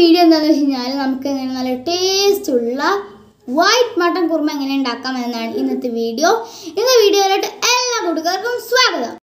Video എന്താണെന്ന് വെച്ച് കഴിഞ്ഞാൽ നമുക്ക് എങ്ങനെ നല്ല ടേസ്റ്റുള്ള വൈറ്റ് മട്ടൺ കുറുമ എങ്ങനെ ഉണ്ടാക്കാം എന്നാണ് ഇന്നത്തെ വീഡിയോ. ഇന്നത്തെ വീഡിയോയിലോട്ട് എല്ലാ കൂട്ടുകാർക്കും സ്വാഗതം.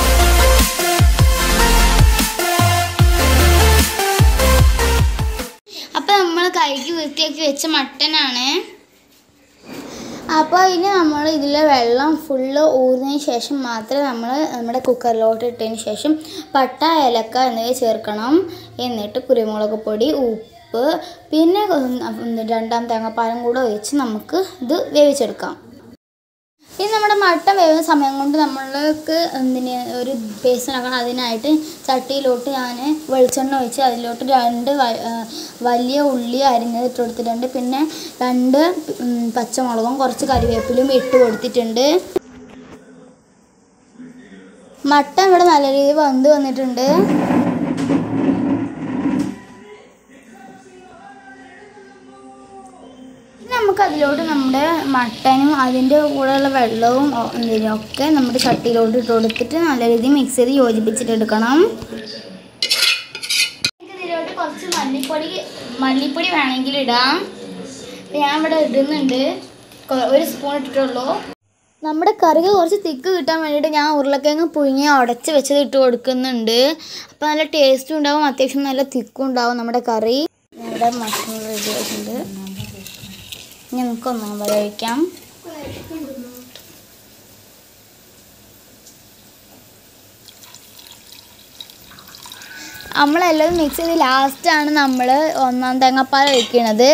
അപ്പോൾ നമ്മൾ കഴുകി വൃത്തിയാക്കി വെച്ച മട്ടനാണ്. അപ്പോൾ ഇനി നമ്മൾ ഇതിലെ വെള്ളം ഫുള്ള് ഊറിനതിന് ശേഷം മാത്രമേ നമ്മൾ നമ്മുടെ കുക്കറിലോട്ട് ഇട്ടതിന് ശേഷം പട്ട, ഏലക്ക എന്നിവ ചേർക്കണം. എന്നിട്ട് കുരുമുളക് പൊടി, ഉപ്പ്, പിന്നെ 2 തേങ്ങാപ്പാലും കൂടെ ഒഴിച്ച് നമുക്ക് ഇത് വേവിച്ചെടുക്കാം. ഇനി നമ്മുടെ മട്ടൻ വേവുന്ന സമയം കൊണ്ട് നമ്മൾക്ക് ഒരു പേസ്റ്റ് ഉണ്ടാക്കണം. അതിനായിട്ട് ചട്ടിയിലോട്ട് ഞാൻ വെളിച്ചെണ്ണ ഒഴിച്ച് അതിലോട്ട് 2 വലിയ ഉള്ളി അരിഞ്ഞത് ഇട്ട് കൊടുത്തിട്ടുണ്ട്. പിന്നെ 2 പച്ചമുളകും കുറച്ച് കറിവേപ്പിലും ഇട്ട് കൊടുത്തിട്ടുണ്ട്. മട്ടൻ ഇവിടെ നല്ല രീതിയിൽ വെന്ത് വന്നിട്ടുണ്ട്. നമുക്ക് അതിലോട്ട് നമ്മുടെ മട്ടനും അതിൻ്റെ കൂടെയുള്ള വെള്ളവും ഒക്കെ നമ്മുടെ ചട്ടിയിലോട്ട് ഇട്ട് കൊടുത്തിട്ട് നല്ല രീതിയിൽ മിക്സ് ചെയ്ത് യോജിപ്പിച്ചിട്ടെടുക്കണം. ഇതിലോട്ട് കുറച്ച് മല്ലിപ്പൊടി വേണമെങ്കിൽ ഇടാം. ഞാൻ ഇവിടെ ഇടുന്നുണ്ട്, 1 സ്പൂൺ ഇട്ടിട്ടുള്ളൂ. നമ്മുടെ കറിക്ക് കുറച്ച് തിക്ക് കിട്ടാൻ വേണ്ടിയിട്ട് ഞാൻ ഉരുളക്കിഴങ്ങ് പുഴുങ്ങി ഉടച്ച് വെച്ചത് ഇട്ട് കൊടുക്കുന്നുണ്ട്. അപ്പോൾ നല്ല ടേസ്റ്റും ഉണ്ടാവും, അത്യാവശ്യം നല്ല തിക്കും ഉണ്ടാവും നമ്മുടെ കറി. ഇവിടെ മസാല റെഡി ആയിട്ടുണ്ട്. ഇനി നമുക്കൊന്നും കഴിക്കാം. നമ്മളെല്ലാം മിക്സ് ചെയ്ത് ലാസ്റ്റാണ് നമ്മൾ 1 തേങ്ങാപ്പാൽ ഒഴിക്കുന്നത്.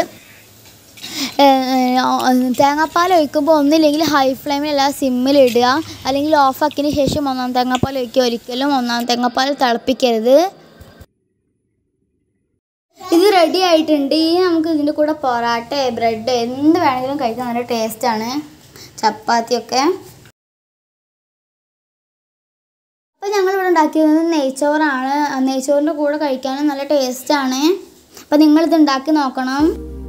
തേങ്ങാപ്പാൽ ഒഴിക്കുമ്പോൾ ഒന്നില്ലെങ്കിൽ ഹൈ ഫ്ലെയിമിലല്ല സിമ്മിലിടുക, അല്ലെങ്കിൽ ഓഫാക്കിയതിന് ശേഷം 1 തേങ്ങാപ്പാൽ ഒഴിക്കുക. ഒരിക്കലും 1 തേങ്ങാപ്പാൽ തിളപ്പിക്കരുത്. ഇത് റെഡി ആയിട്ടുണ്ട്. ഈ നമുക്ക് ഇതിൻ്റെ കൂടെ പൊറാട്ട, ബ്രെഡ് എന്ത് വേണമെങ്കിലും കഴിക്കാൻ നല്ല ടേസ്റ്റാണ്, ചപ്പാത്തിയൊക്കെ. അപ്പോൾ ഞങ്ങളിവിടെ ഉണ്ടാക്കിയത് നെയ്ച്ചോറാണ്. നെയ്ച്ചോറിൻ്റെ കൂടെ കഴിക്കാനും നല്ല ടേസ്റ്റാണ്. അപ്പോൾ നിങ്ങളിത് ഉണ്ടാക്കി നോക്കണം.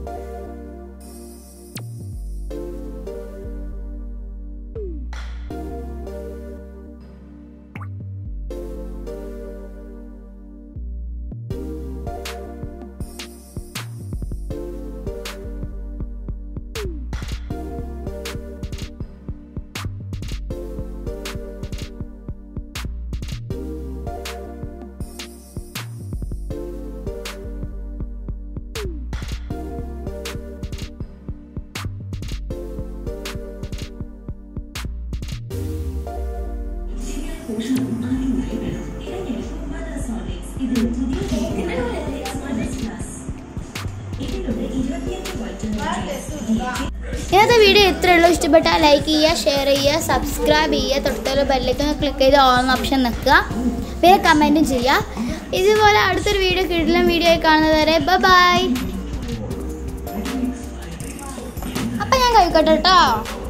ഇന്നത്തെ വീഡിയോ ഇത്രയേ ഉള്ളൂ. ഇഷ്ടപ്പെട്ടാൽ ലൈക്ക് ചെയ്യുക, ഷെയർ ചെയ്യുക, സബ്സ്ക്രൈബ് ചെയ്യുക, തൊട്ടുള്ള ബെല്ലേക്ക് ക്ലിക്ക് ചെയ്ത് ഓൺ ഓപ്ഷൻ നിൽക്കുക. പിന്നെ കമൻറ്റും ചെയ്യുക. ഇതുപോലെ അടുത്തൊരു വീഡിയോ കിടിലൻ വീഡിയോ ആയി കാണുന്നത് വരെ ബൈ. അപ്പം ഞാൻ കഴിക്കട്ടെ കേട്ടോ.